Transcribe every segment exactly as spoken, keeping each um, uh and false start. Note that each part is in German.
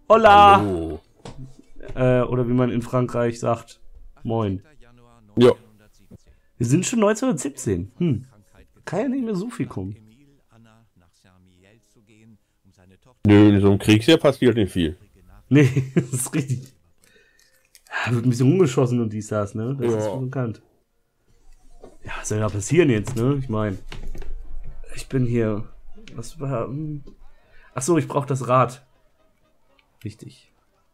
Hola! Hallo. Äh, oder wie man in Frankreich sagt, moin. Ja. Wir sind schon neunzehnhundertsiebzehn. Hm. Kann ja nicht mehr so viel kommen. Nö, in so einem Kriegsjahr passiert nicht viel. Nee, das ist richtig. Ja, wird ein bisschen rumgeschossen und dies, das, ne? Das Ja. ist schon bekannt. Ja, was soll da passieren jetzt, ne? Ich meine, ich bin hier. Was war. Hm. Achso, ich brauche das Rad. Richtig.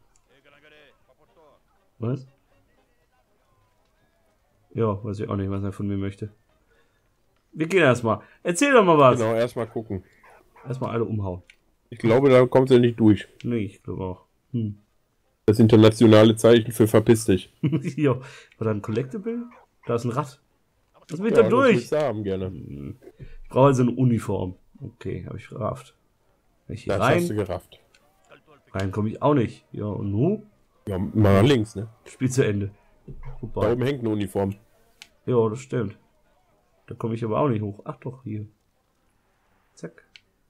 Was? Ja, weiß ich auch nicht, was er von mir möchte. Wir gehen erstmal. Erzähl doch mal was. Genau, erstmal gucken. Erstmal alle umhauen. Ich glaube, da kommt er nicht durch. Nee, ich glaube auch. Hm. Das internationale Zeichen für verpiss dich. Jo. War da ein Collectible? Da ist ein Rad. Lass mich Ja, da durch. Das willst du haben, gerne. Ich brauche also eine Uniform. Okay, habe ich gerafft. Wenn ich hier Das hast du rein, gerafft. rein komme ich auch nicht. Ja, und nu? Ja, mal nach links, ne? Spiel zu Ende. Da Super. oben hängt eine Uniform. Ja, das stimmt. Da komme ich aber auch nicht hoch. Ach doch, hier. Zack.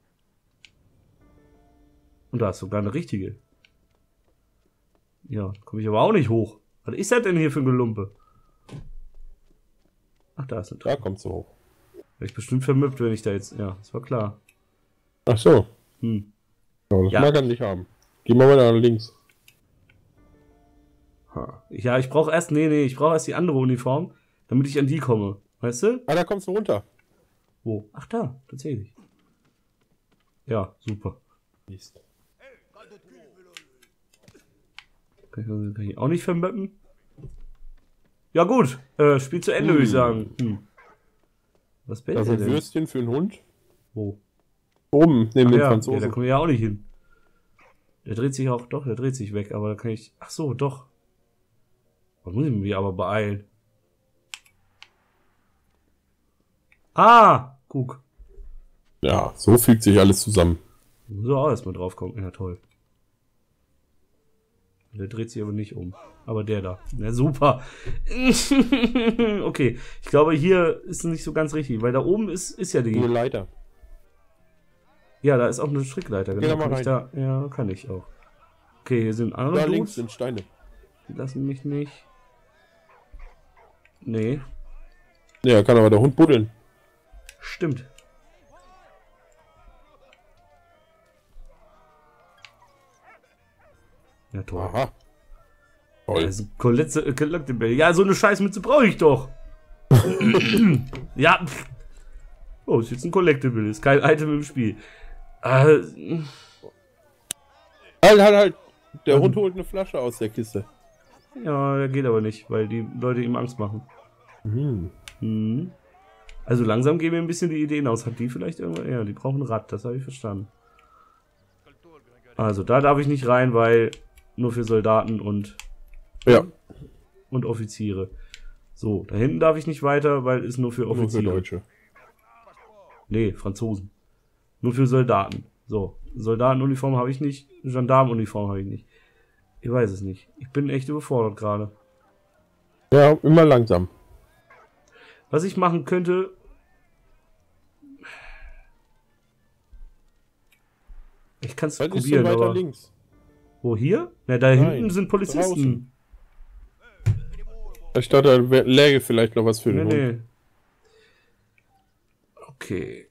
Und da ist sogar eine richtige. Ja, komme ich aber auch nicht hoch. Was ist das denn hier für ein Gelumpe? Ach, da ist eine Da Treppe. kommst du hoch. Wäre ich bestimmt vermöbt, wenn ich da jetzt... Ja, das war klar. Ach so. Hm. Ja, das Ja. mag er nicht haben. Geh mal weiter nach links. Ha. Ja, ich brauche erst... Nee, nee, ich brauche erst die andere Uniform, damit ich an die komme. Weißt du? Ah, da kommst du runter. Wo? Ach da, tatsächlich. Ja, super. Mist. Kann ich, kann ich auch nicht vermöppen? Ja gut, äh, Spiel zu Ende, würde ich sagen. Hm. Was bin Also ich ein denn? Würstchen für einen Hund. Wo? Oben, neben Ach dem ja, ja, Franzosen. da komme ich ja auch nicht hin. Der dreht sich auch, doch, der dreht sich weg, aber da kann ich... Ach so, doch. Da muss ich mich aber beeilen. Ah, guck. Ja, so fügt sich alles zusammen. Muss auch erstmal drauf kommen. Ja, toll. Der dreht sich aber nicht um. Aber der da. Na super. Okay, ich glaube, hier ist nicht so ganz richtig, weil da oben ist, ist ja Eine die... Leiter. Ja, da ist auch eine Strickleiter. Geh da Genau, mal kann ich da, ja, kann ich auch. Okay, hier sind andere Da Dudes. links sind Steine. Die lassen mich nicht. Nee, Ja, kann aber der Hund buddeln. stimmt. Ja, toll. Aha. Ja, Toll. das ist Colette- äh, Collectible. Ja, so eine Scheißmütze brauche ich doch. Ja. pff. Oh, ist jetzt ein Collectible. Ist kein Item im Spiel. Äh, Halt, halt, halt. Der Ähm. Hund holt eine Flasche aus der Kiste. ja, der geht aber nicht, weil die Leute ihm Angst machen. Hm. Hm. Also langsam gehen mir ein bisschen die Ideen aus. Hat die vielleicht irgendwas? Ja, die brauchen ein Rad, das habe ich verstanden. Also da darf ich nicht rein, weil nur für Soldaten und, Ja, und Offiziere. So, da hinten darf ich nicht weiter, weil ist nur für nur für Offiziere. Deutsche. Nee, Franzosen. Nur für Soldaten. So, Soldatenuniform habe ich nicht, Gendarmenuniform habe ich nicht. Ich weiß es nicht. Ich bin echt überfordert gerade. Ja, immer langsam. Was ich machen könnte... Ich kann es Das ist so probieren, weiter aber... links. Wo, hier? Na, da Nein, hinten sind Polizisten. Ich dachte, da wär- läge vielleicht noch was für den Nee, Hund. nee. Okay.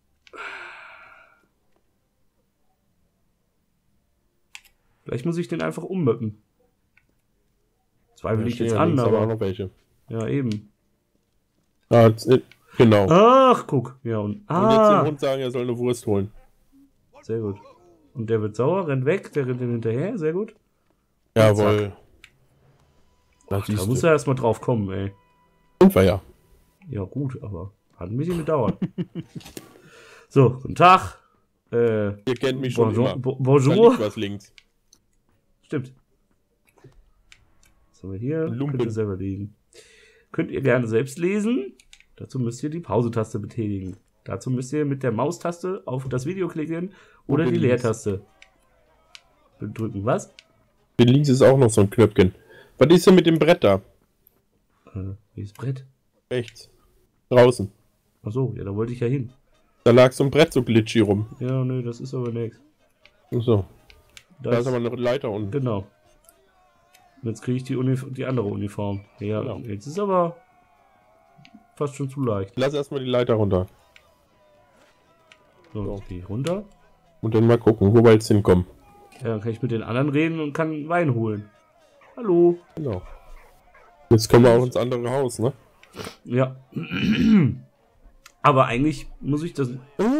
Vielleicht muss ich den einfach ummöppen. Zweifel Da ich stehen jetzt ja an, links aber auch aber... noch welche. Ja, eben. Ah, jetzt, äh, genau. Ach, guck. Ja, und... Und jetzt dem Ah, Hund sagen, er soll eine Wurst holen. sehr gut. Und der wird sauer, rennt weg, der rennt ihm hinterher, sehr gut. Jawohl. Da Da siehst muss du. er erstmal drauf kommen, ey. Sind wir ja. Ja, gut, aber hat ein bisschen gedauert. So, guten Tag. Äh, Ihr kennt mich schon bonjour. immer. Bo- Da bonjour. liegt was links. Stimmt. Was haben wir hier? Lumpen. Könnt ihr selber lesen. Könnt ihr gerne selbst lesen. Dazu müsst ihr die Pause-Taste betätigen. Dazu müsst ihr mit der Maustaste auf das Video klicken oder Oder die links. Leertaste drücken. Was? Hier links ist auch noch so ein Knöpfchen. Was ist denn mit dem Brett da? Äh, wie ist Brett? Rechts. Draußen. Achso, ja, da wollte ich ja hin. Da lag so ein Brett so glitchy rum. Ja, nö, das ist aber nichts. So. Da, Da ist aber eine Leiter unten. Genau. Und jetzt kriege ich die, Unif die andere Uniform. Ja, Genau. jetzt ist aber fast schon zu leicht. Lass erstmal die Leiter runter. So, So. jetzt gehe ich runter. Und dann mal gucken, wo wir jetzt hinkommen. Ja, dann kann ich mit den anderen reden und kann Wein holen. Hallo. Genau. Jetzt kommen wir auch ins andere Haus, ne? Ja. Aber eigentlich muss ich das...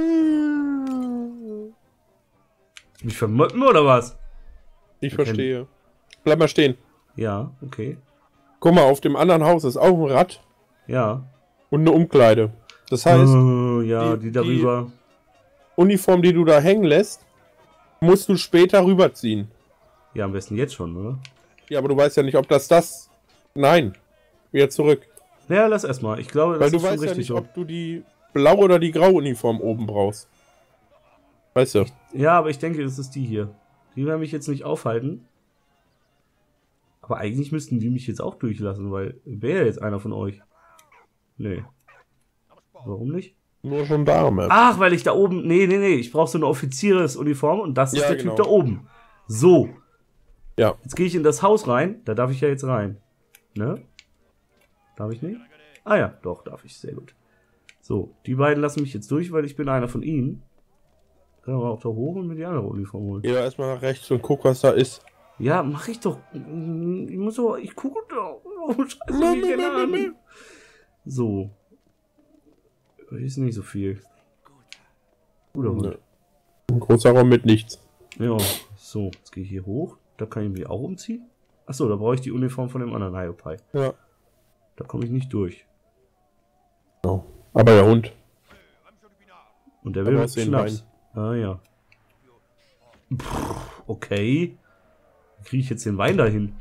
Mich vermotten oder was? Ich verstehe. Bleib mal stehen. Ja, okay. Guck mal, auf dem anderen Haus ist auch ein Rad Ja. und eine Umkleide. Das heißt, Oh, ja, die- die, darüber... Uniform, die du da hängen lässt, musst du später rüberziehen. Ja, am besten jetzt schon, oder? Ja, aber du weißt ja nicht, ob das das... Nein. Wieder zurück. Ja, lass erstmal. Ich glaube, das Weil du ist schon weißt ja richtig nicht, so. ob du die blaue oder die graue Uniform oben brauchst. Weißt du? Ja, aber ich denke, es ist die hier. Die werden mich jetzt nicht aufhalten. Aber eigentlich müssten die mich jetzt auch durchlassen, weil wäre jetzt einer von euch. Nee. Warum nicht? Nur schon Dame. Ach, weil ich da oben... Nee, nee, nee. Ich brauche so eine Offiziersuniform und das ist Ja, der genau. Typ da oben. So. Ja. Jetzt gehe ich in das Haus rein. Da darf ich ja jetzt rein. Ne? Darf ich nicht? Ah ja, doch, darf ich. Sehr gut. So, die beiden lassen mich jetzt durch, weil ich bin einer von ihnen. Können wir auch da hoch und mir die andere Uniform holen. Geh doch erstmal nach rechts und guck, was da ist. Ja, mach ich doch. Ich muss doch. Ich gucke doch. Warum scheiße mich denn an? So. Hier ist nicht so viel. Guter Hund. Ne. Ein großer Raum mit nichts. Ja, so. Jetzt gehe ich hier hoch. Da kann ich mich auch umziehen. Achso, da brauche ich die Uniform von dem anderen Hiopai. Ja. Da komme ich nicht durch. Genau. Aber der Hund. Und der Aber will aus den Schnaps. Ah ja. Puh, okay. Wie kriege ich jetzt den Wein dahin?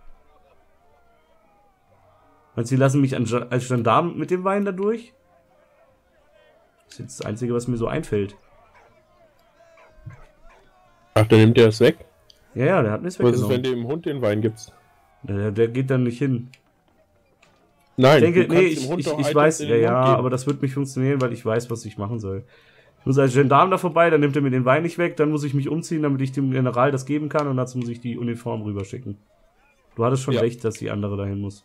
Meinst du, die lassen mich als Gendarm mit dem Wein da durch? Das ist jetzt das Einzige, was mir so einfällt. Ach, dann nimmt der es weg? Ja, ja, der hat nichts Was ist, wenn weggenommen. du dem Hund den Wein gibst? Der, der geht dann nicht hin. Nein, Ich denke, du kannst nee, dem ich, Hund ich, doch ich Items weiß, in ja, den ja, Mund geben. aber das wird nicht funktionieren, weil ich weiß, was ich machen soll. Ich muss als Gendarm da vorbei, dann nimmt er mir den Wein nicht weg, dann muss ich mich umziehen, damit ich dem General das geben kann und dazu muss ich die Uniform rüberschicken. Du hattest schon Ja. recht, dass die andere dahin muss.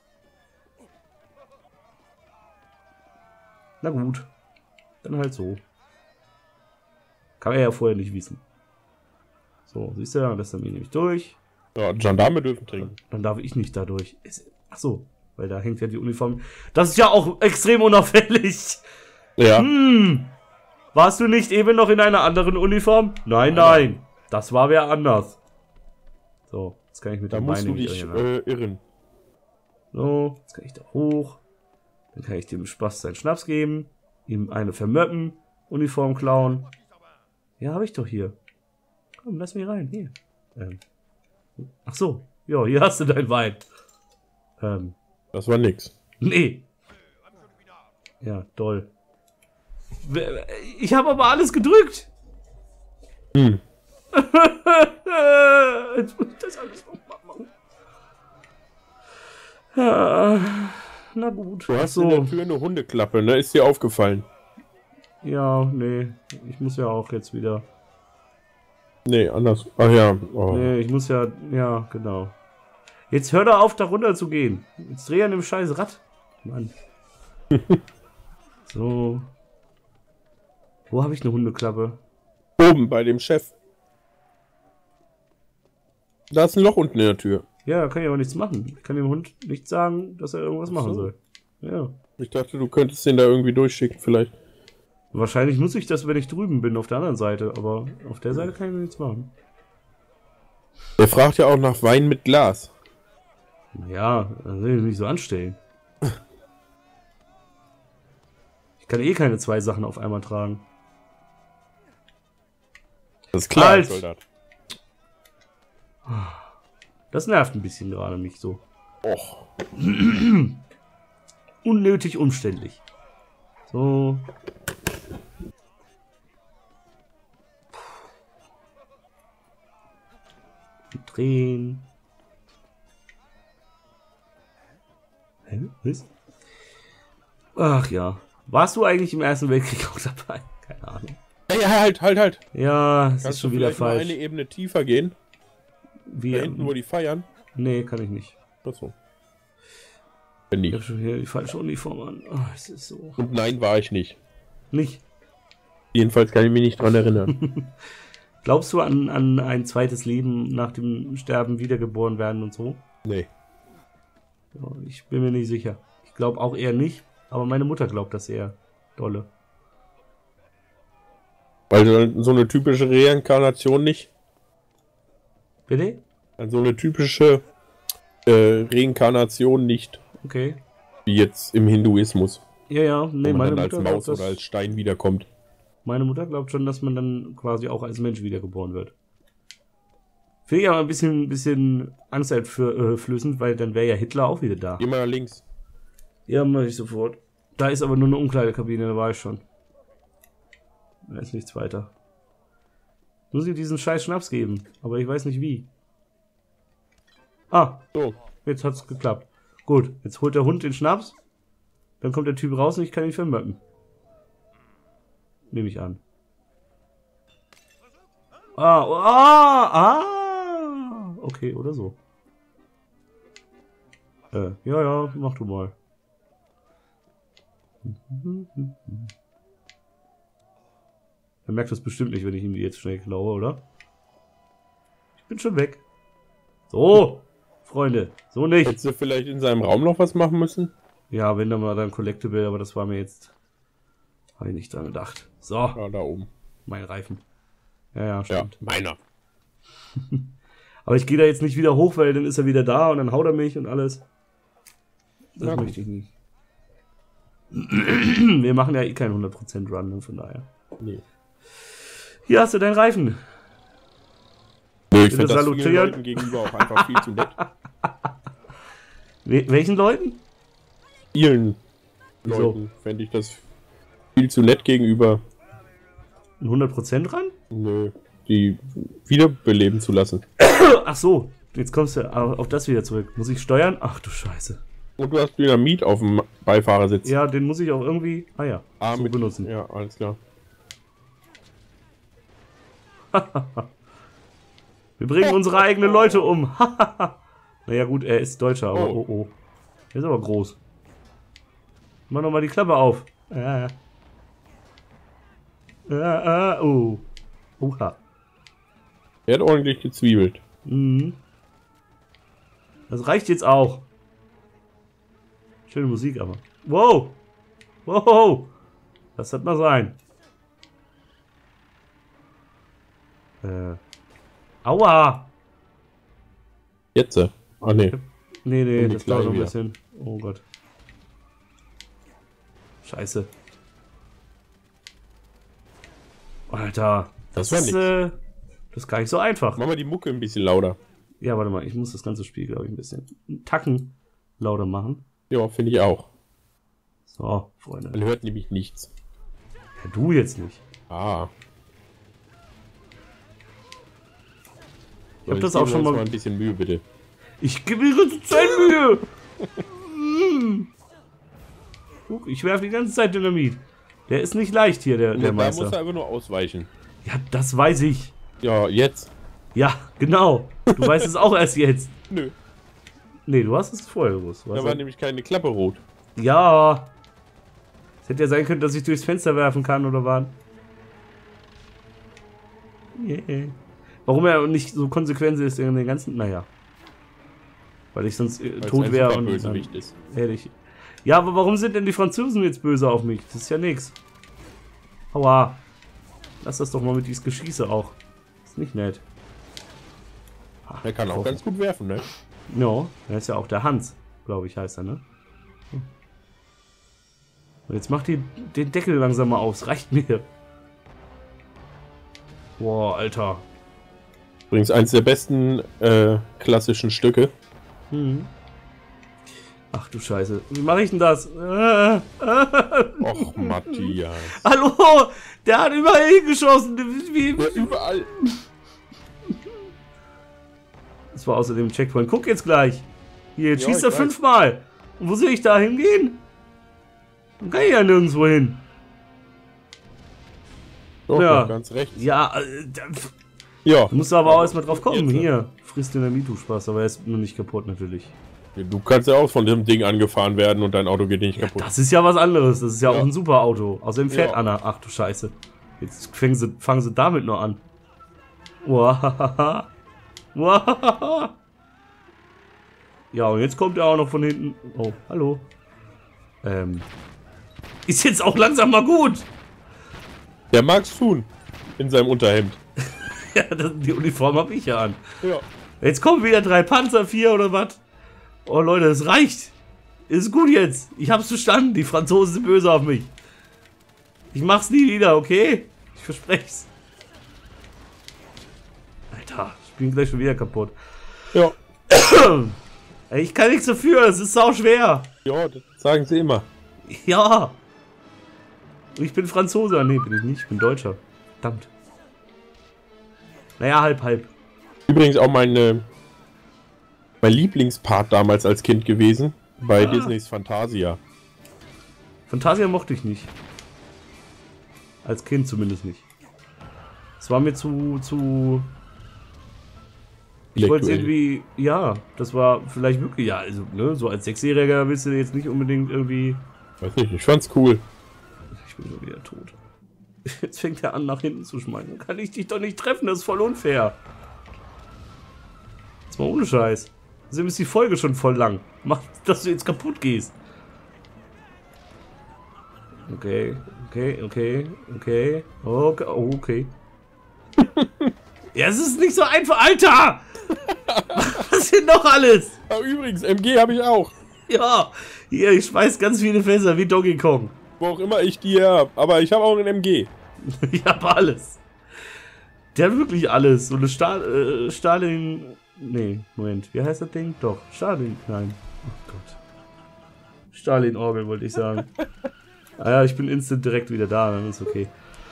Na gut. Dann halt so. Kann er ja vorher nicht wissen. So, siehst du, dann lässt er mich nämlich durch. Ja, Gendarme dürfen trinken. Dann darf ich nicht dadurch. Ach so, weil da hängt ja die Uniform. Das ist ja auch extrem unauffällig. Ja. Hm. Warst du nicht eben noch in einer anderen Uniform? Nein, nein. Das war wer anders. So, jetzt kann ich mit Da dem musst Bein du nicht dich irren. äh, irren. So, jetzt kann ich da hoch. Dann kann ich dem Spaß seinen Schnaps geben. Ihm eine vermöppen. Uniform klauen. Ja, habe ich doch hier. Komm, lass mich rein. Hier. Ähm. Ach so. Ja, hier hast du dein Wein. Ähm. Das war nix. Nee. Ja, toll. Ich habe aber alles gedrückt. Hm. Jetzt muss ich das alles nochmal machen. Ja, na gut. Du hast so. in der Tür eine Hundeklappe, ne? Ist dir aufgefallen? Ja, nee. Ich muss ja auch jetzt wieder. Nee, anders. Ach ja. Oh. Nee, ich muss ja. Ja, genau. Jetzt hör doch auf, da runter zu gehen. Jetzt dreh an dem scheiß Rad. Mann. So. Wo habe ich eine Hundeklappe? Oben bei dem Chef. Da ist ein Loch unten in der Tür. Ja, da kann ich aber nichts machen. Ich kann dem Hund nicht sagen, dass er irgendwas Ach machen so. soll. Ja. Ich dachte, du könntest den da irgendwie durchschicken, vielleicht. Wahrscheinlich muss ich das, wenn ich drüben bin, auf der anderen Seite. Aber auf der Seite kann ich nichts machen. Der fragt ja auch nach Wein mit Glas. Naja, dann will ich mich so anstellen. Ich kann eh keine zwei Sachen auf einmal tragen. Das ist klar, Halt! Soldat. Das nervt ein bisschen gerade mich so. Och. Unnötig umständlich. So. Drehen. Hä? Was? Ach ja. Warst du eigentlich im Ersten Weltkrieg auch dabei? Keine Ahnung. Hey, halt, halt, halt. Ja, es ist Kannst schon du wieder vielleicht mal falsch. eine Ebene tiefer gehen? Wie, Da hinten, wo die feiern? Nee, kann ich nicht. Achso. Wenn Ich hab nicht. schon hier die falsche Uniform an. Oh, es ist so. Und nein, war ich nicht. Nicht. Jedenfalls kann ich mich nicht dran erinnern. Glaubst du an, an ein zweites Leben nach dem Sterben wiedergeboren werden und so? Nee. Ja, ich bin mir nicht sicher. Ich glaube auch eher nicht, aber meine Mutter glaubt das eher dolle. Weil so eine typische Reinkarnation nicht. Bitte? Also eine typische äh, Reinkarnation nicht. Okay. Wie jetzt im Hinduismus. Ja, ja, nee, wo man meine dann als Mutter, Maus glaubt oder das, als Stein wiederkommt. meine Mutter glaubt schon, dass man dann quasi auch als Mensch wiedergeboren wird. Finde ich aber ein bisschen, bisschen angsteinflößend, weil dann wäre ja Hitler auch wieder da. Geh mal nach links. Ja, mach ich sofort. Da ist aber nur eine Umkleidekabine, da war ich schon. Da ist nichts weiter. Muss ich diesen scheiß Schnaps geben, aber ich weiß nicht wie. Ah, So. jetzt hat's geklappt. Gut, jetzt holt der Hund den Schnaps, dann kommt der Typ raus und ich kann ihn vermöppen. Nehme ich an. Ah, oh, ah, ah, okay, oder so. Äh, ja, ja, mach du mal. Er merkt das bestimmt nicht, wenn ich ihm die jetzt schnell klaue, oder? Ich bin schon weg. So, Freunde, so nicht. Hättest du vielleicht in seinem Raum noch was machen müssen? Ja, wenn dann mal dann Collectible, aber das war mir jetzt... Habe ich nicht dran gedacht. So, Ja, da oben. mein Reifen. Ja, ja, Ja, stimmt. meiner. Aber ich gehe da jetzt nicht wieder hoch, weil dann ist er wieder da und dann haut er mich und alles. Das Ja, gut. möchte ich nicht. Wir machen ja eh keinen hundert Prozent Run, ne, von daher. Nee. Hier hast du deinen Reifen. Nö, ich Bitte finde das vielen salutieren. Leuten gegenüber auch einfach viel zu nett. We welchen Leuten? Vielen Wieso? Leuten fände ich das viel zu nett gegenüber. Ein hundert Prozent Run? Nö, die wiederbeleben zu lassen. Ach so, jetzt kommst du auf das wieder zurück. Muss ich steuern? Ach du Scheiße. Und du hast Dynamit auf dem Beifahrersitz. Ja, den muss ich auch irgendwie... Ah ja, Ah, so mit, benutzen. Ja, alles klar. Wir bringen unsere eigenen Leute um. Naja gut, er ist Deutscher, aber Oh. oh oh. Er ist aber groß. Mach nochmal die Klappe auf. Ja, ja, ah, oh. Oha. Er hat ordentlich gezwiebelt. Mhm. Das reicht jetzt auch. Schöne Musik aber. Wow. Wow. Das hat mal sein. Äh. Aua. Jetzt? äh. Ah, nee. Nee, nee, Und die das dauert noch ein Kleine bisschen. Oh Gott. Scheiße. Alter. Das Das, war ist, nix. äh, das ist gar nicht so einfach. Mach mal die Mucke ein bisschen lauter. Ja, warte mal, ich muss das ganze Spiel, glaube ich, ein bisschen einen Tacken lauter machen. Ja, finde ich auch. So, Freunde. Man hört nämlich nichts. Ja, du jetzt nicht. Ah. Ich hab das auch schon mal- mal ein bisschen Mühe, bitte. Ich gebe mir die ganze Zeit Mühe. Mm. Guck, ich werfe die ganze Zeit Dynamit. Der ist nicht leicht hier, der, der da muss Meister. er einfach nur ausweichen. Ja, das weiß ich. Ja, jetzt. Ja, genau. Du weißt es auch erst jetzt. Nö. Nee, du hast es vorher gewusst. Du Da hast war ja- nämlich keine Klappe rot. Ja. Es hätte ja sein können, dass ich durchs Fenster werfen kann, oder was? Yeah. Warum er nicht so konsequent ist in den ganzen... Naja. Weil ich sonst äh, Weil es tot ein wäre und... Superbösewicht ist. Ehrlich. Ja, aber warum sind denn die Franzosen jetzt böse auf mich? Das ist ja nix. Aua. Lass das doch mal mit dieses Geschieße auch. Ist nicht nett. Ach, Er kann auch Kochen. ganz gut werfen, ne? Ja, er ist ja auch der Hans, glaube ich, heißt er, ne? Und jetzt macht die den Deckel langsam mal auf. Es reicht mir. Boah, Alter. Übrigens eins der besten äh, klassischen Stücke. Hm. Ach du Scheiße. Wie mache ich denn das? Äh, äh. Och, Matthias. Hallo! Der hat überall hingeschossen. Wie, Ja, überall. Das war außerdem ein Checkpoint. Guck jetzt gleich. Hier, jetzt Ja, schießt er ich weiß. fünfmal. Und wo soll ich da hingehen? Dann kann ich ja nirgendwo hin. Doch, Ja. doch, ganz recht. Ja, äh, da- Ja. Du musst aber auch erstmal drauf kommen. Jetzt, Hier, frisst Dynamit, du Spaß. Aber er ist noch nicht kaputt, natürlich. Du kannst ja auch von dem Ding angefahren werden und dein Auto geht nicht kaputt. Das ist ja was anderes. Das ist ja, Ja. auch ein super Auto. Außerdem fährt Ja. Anna. Ach du Scheiße. Jetzt fangen sie, fangen sie damit nur an. Wahahaha. Wahahaha. Ja, und jetzt kommt er auch noch von hinten. Oh, hallo. Ähm. Ist jetzt auch langsam mal gut. Der mag's tun. In seinem Unterhemd. Ja, das, die Uniform habe ich ja an. Ja. Jetzt kommen wieder drei Panzer, vier oder was? Oh Leute, es reicht. Ist gut jetzt. Ich hab's verstanden. Die Franzosen sind böse auf mich. Ich mach's nie wieder, okay? Ich verspreche's. Alter, ich bin gleich schon wieder kaputt. Ja. Ey, ich kann nichts dafür, es ist sau schwer. Ja, das sagen sie immer. Ja. Ich bin Franzose. Nee, bin ich nicht. Ich bin Deutscher. Verdammt. Naja, halb, halb. Übrigens auch meine, mein Lieblingspart damals als Kind gewesen. Bei Ah. Disneys Fantasia. Fantasia mochte ich nicht. Als Kind zumindest nicht. Es war mir zu, zu... Ich wollte es irgendwie... Ja, das war vielleicht wirklich... Ja, also, ne, so als Sechsjähriger willst du jetzt nicht unbedingt irgendwie... Weiß nicht, ich fand's cool. Ich bin schon wieder tot. Jetzt fängt er an, nach hinten zu schmeißen. Kann ich dich doch nicht treffen, das ist voll unfair. Jetzt mal ohne Scheiß. Deswegen ist die Folge schon voll lang. Mach, dass du jetzt kaputt gehst. Okay, okay, okay, okay, okay, oh, okay. Ja, es ist nicht so einfach, Alter! Was ist denn noch alles? Ah, übrigens, M G habe ich auch. Ja, hier, ich schmeiß ganz viele Fässer wie Donkey Kong. Wo auch immer ich die habe. Aber ich habe auch ein M G. Ich hab alles. Der hat wirklich alles. So eine Stahl, äh, Stalin. Nee, Moment. Wie heißt das Ding? Doch, Stalin. Nein. Oh Gott. Stalin-Orgel wollte ich sagen. Ah ja, ich bin instant direkt wieder da, dann ist okay.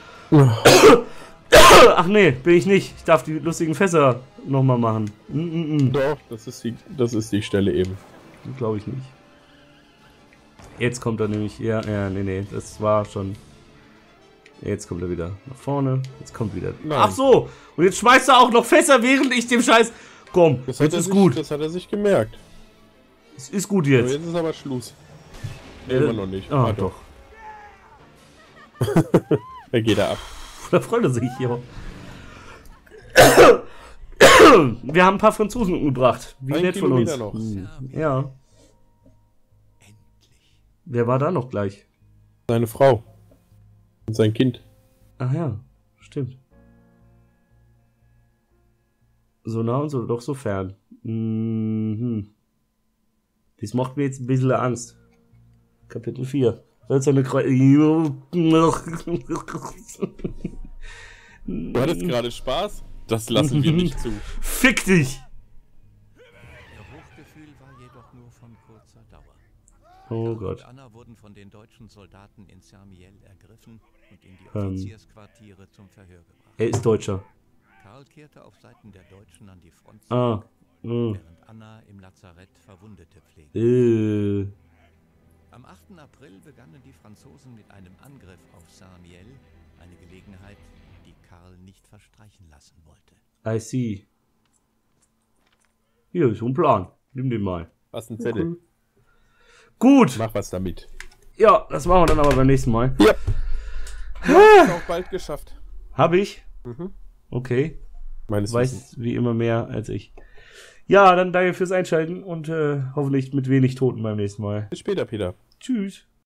Ach nee, bin ich nicht. Ich darf die lustigen Fässer nochmal machen. Mm -mm -mm. Doch, das ist die, das ist die Stelle eben. Glaube ich nicht. Jetzt kommt er nämlich. Ja, ja, nee, nee. Das war schon. Jetzt kommt er wieder nach vorne. Jetzt kommt wieder. Nein. Ach so. Und jetzt schmeißt er auch noch Fässer, während ich dem Scheiß. Komm, Das hat jetzt er ist sich, gut. Das hat er sich gemerkt. Es ist gut So, jetzt. jetzt ist aber Schluss. Nee, Äh, immer noch nicht. Ah, Ah, doch. Da geht er ab. Da freut er sich hier. Wir haben ein paar Franzosen umgebracht. Wie Ein nett von uns. Kilometer noch. Hm, ja. Wer war da noch gleich? Seine Frau. Und sein Kind. Ach ja, stimmt. So nah und so doch so fern. Mhm. Das macht mir jetzt ein bisschen Angst. Kapitel vier. Hölzerne Kreuz. Du hattest gerade Spaß? Das lassen wir nicht zu. Fick dich! Ihr Hochgefühl war jedoch nur von kurzer Dauer. Oh Karl Gott. und Anna wurden von den deutschen Soldaten in Saint-Mihiel ergriffen und in die Ähm. Offiziersquartiere zum Verhör gebracht. Er ist Deutscher. Karl kehrte auf Seiten der Deutschen an die Front zurück, Ah. Mm. während Anna im Lazarett Verwundete pflegte. Äh. Am achten April begannen die Franzosen mit einem Angriff auf Saint-Mihiel, eine Gelegenheit, die Karl nicht verstreichen lassen wollte. I see. Hier ist so ein Plan. Nimm den mal. Was ein Zettel. Gut. Mach was damit. Ja, das machen wir dann aber beim nächsten Mal. Ja. Hast auch bald geschafft. Hab ich? Mhm. Okay. Meines Wissens. Weiß wie immer mehr als ich. Ja, dann danke fürs Einschalten und äh, hoffentlich mit wenig Toten beim nächsten Mal. Bis später, Peter. Tschüss.